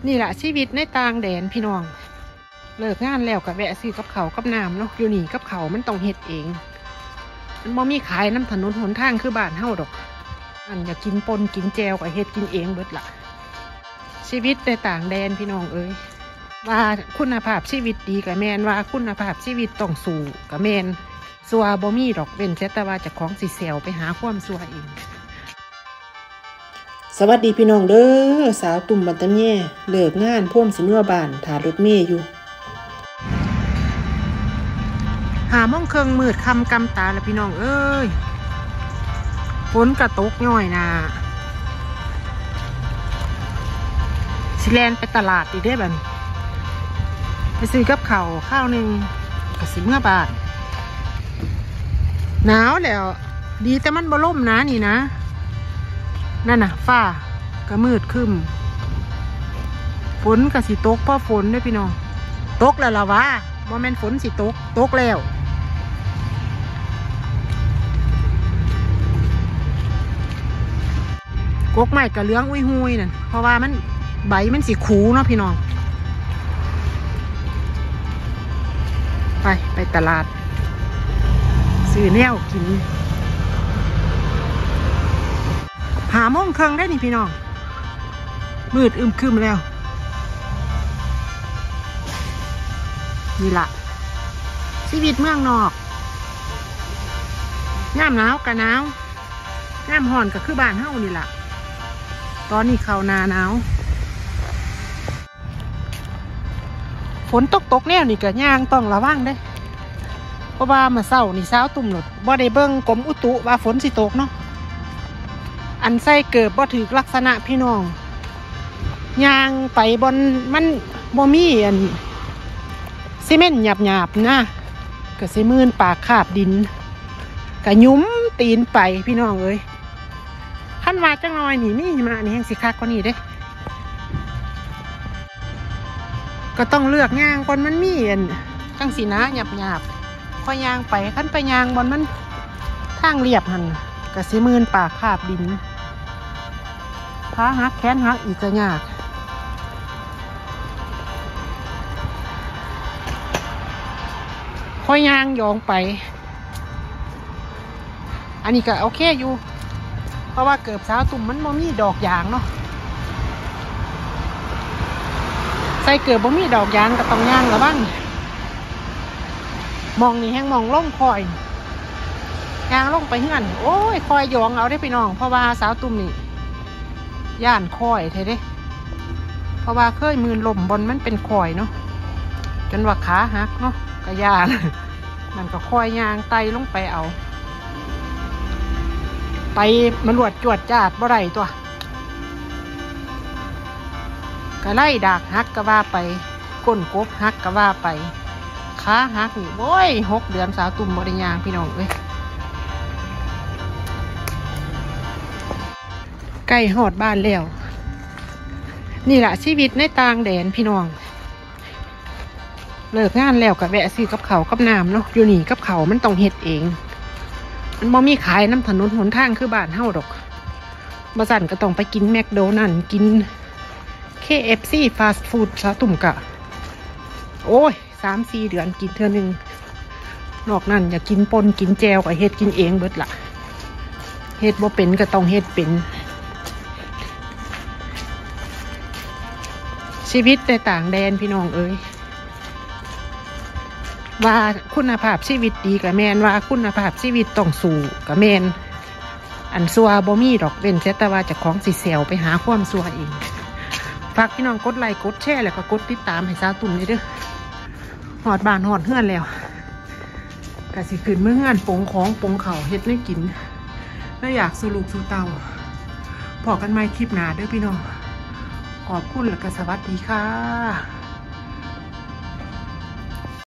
นี่แหละชีวิตในต่างแดนพี่น้องเลิกงานแล้วก็แวะซื้อกับเขากับน้ำเนาะอยู่นี่กับเขามันต้องเฮ็ดเองมันบ่มีขายน้ำถนนหนทางคือบ้านเฮาดอกอันอยากกินปนกินแจวก็เฮ็ดกินเองเบิดละชีวิตในต่างแดนพี่น้องเอ้ยว่าคุณภาพชีวิตดีกับแมนว่าคุณภาพชีวิตต้องสูงกับแมนสัวบ่มีดอกเว้นแต่ว่าจะของสิเซลไปหาความสัวเองสวัสดีพี่น้องเด้อสาวตุ่มบันตะแย่เลิกงานพ่วมสิเมื่อบ้านถ่ารถเมย์อยู่หาโมงครึ่งมืดคำกำตาแล้วพี่น้องเอ้ยฝนกระตกย่อยนะสิแลนไปตลาดอีกได้บันไปซื้อกับข้าวหนึ่งกับสิเมื่อบ้านหนาวแล้วดีแต่มันบ่ล่มนะนี่นะนั่นน่ะฟ้าก็มืดครึ้มฝนก็สิตกเพราะฝนด้วยพี่น้องตกแล้วล่ะวะบ่แม่นฝนสิตกแล้วกกใหม่กับเหลืองอุ้ยหุยนั่นเพราะว่ามันใบมันสีขูเนาะพี่น้องไปตลาดซื้อแนวกินหาโมงครึ่งได้นี่พี่น้องมืดอึมครึมแล้วนี่ละชีวิตเมืองนอกย่ำหนาวกับหนาวย่ำห่อนก็คือบ้านเฮานี่ละตอนนี้เข้าหน้าหนาวฝนตกแนวนี่ก็ย่างต้องระวังได้เพราะว่ามาเศร้านี่เช้าตุ่มหลดบ่ได้เบิ่งกรมอุตุว่าฝนสิตกเนาะอันใส่เกิดบ่ถือลักษณะพี่น้องย่างไปบนมันบ่มีอันซีเมนต์หยาบๆนะก็สิมืนปากคาบดินก็ยุ้มตีนไปพี่น้องเอ้ยขั้นว่าจังน้อยนี่มีมานี่แห้งสิคักกว่านี้เด้ก็ต้องเลือกย่างก่อนมันมีอันจังสีนะหยาบพอย่างไปขั้นไปย่างบนมันทางเรียบหันก็สิมืนปากคาบดินขาหักแขนหักอีกก็ยากพอย่างยองไปอันนี้ก็โอเคอยู่เพราะว่าเกิดสาวตุ่มมันบ่มีดอกยางเนาะใส่เกิดบ่มีดอกยางก็ต้องย่างละบ้างมองนี่แห้งมองล่องคอยยางล่องไปเฮือนโอ้ยคอยยองเอาได้พี่น้องเพราะว่าสาวตุ่มนี่ย่านคอยเท่เด้เพราะว่าเคยมือลมบนมันเป็นคอยเนาะจนว่าขาหักเนาะก็ย่านมันก็คอยยางไตลงไปเอาไปมันหลวดจวดจาดบ่ไรตัวก็ไล่ดากหักก็ว่าไปก้นกบหักก็ว่าไปขาหักนี่โว้ย6 เดือนสาวตุ่มบริยางพี่น้องเอ้ยใกล้หอดบ้านแล้วนี่แหละชีวิตในต่างแดนพี่น้องเลิกงานแล้วก็แวะซื้อกับเขากับน้ำเนาะอยู่นี่กับเขามันต้องเฮ็ดเองมันบ่มีขายน้ำถนนหนทางคือบ้านเฮาดอกบ่สั่นก็ต้องไปกินแมคโดนัลด์กิน KFC ฟาสต์ฟู้ดสาวตุ่มกะโอ้ย3-4 เดือนกินเทื่อนึงนอกนั้นอยากกินปนกินแจวก็เฮ็ดกินเองเบิดละเฮ็ดบ่เป็นก็ต้องเฮ็ดเป็นชีวิตในต่างแดนพี่น้องเอ้ยว่าคุณภาพชีวิตดีกับแมนว่าคุณภาพชีวิตต้องสูงกับแมนอันสัวบ่มีดอกเว้นแต่ว่าจะของสิเซลไปหาความสัวเองฝากพี่น้องกดไลค์กดแชร์แล้วก็กดติดตามให้สาวตุ่มนี่เด้อหอดบ้านหอดเฮือนแล้วก็สิขึ้นเมื่อเฮือนปงของปงเข่าเฮ็ดให้กินแล้วอยากสู่ลูกสู่เต้าพอกันใหม่คลิปหน้าเด้อพี่น้องขอบคุณและก็สวัสดีค่ะ